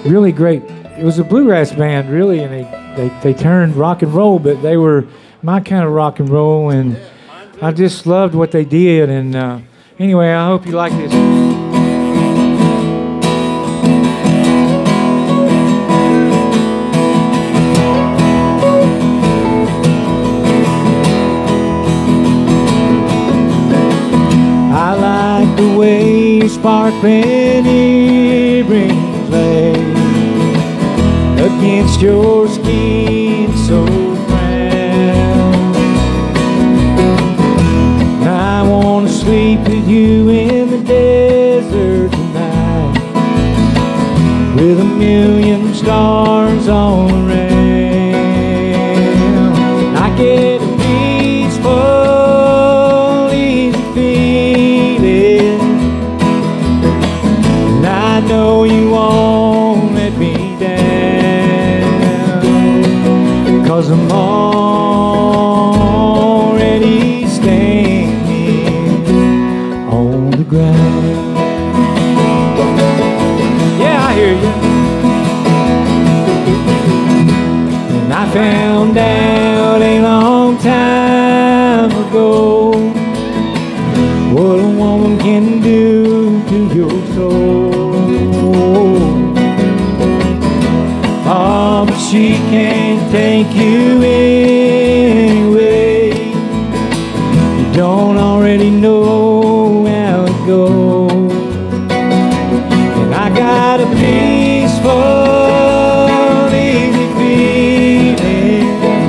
really great. It was a bluegrass band, really, and they turned rock and roll, but they were my kind of rock and roll, and I just loved what they did. And anyway, I hope you like this. I like the way sparkling earrings lay against your skin so brown. And I want to sleep with you in the desert tonight, with a million stars all around. I get a peaceful, easy feeling, and I know you won't let me down, 'cause I'm already standing on the ground. Yeah, I hear you. And I found out a long time ago what a woman can do to your soul. Oh, but she can't take you anyway. You don't already know how it goes. And I got a peaceful, easy feeling,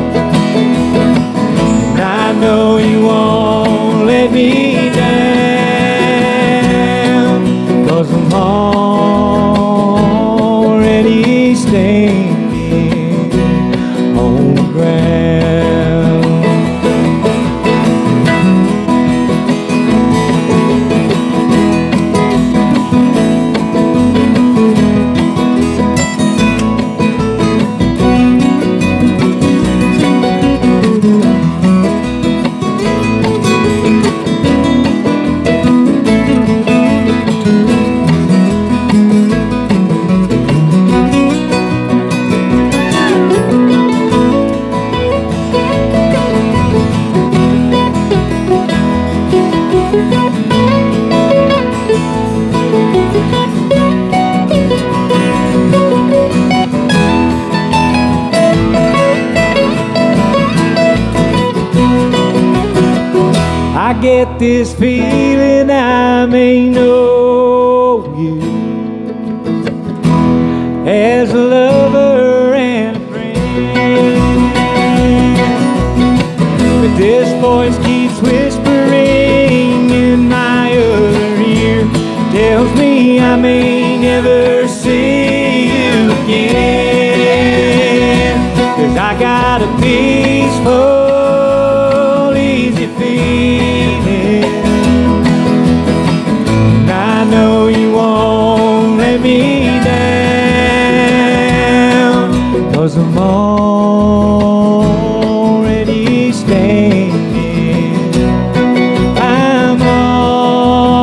and I know you won't let me down, 'cause I'm already standing on the ground. I get this feeling I may know you as a lover and a friend, but this voice keeps whispering in my other ear, tells me I may never see you again, 'cause I got a peaceful, easy feeling, and I know you won't let me down, 'cause I'm already standing. I'm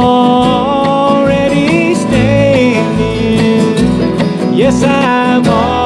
already standing. Yes, I'm already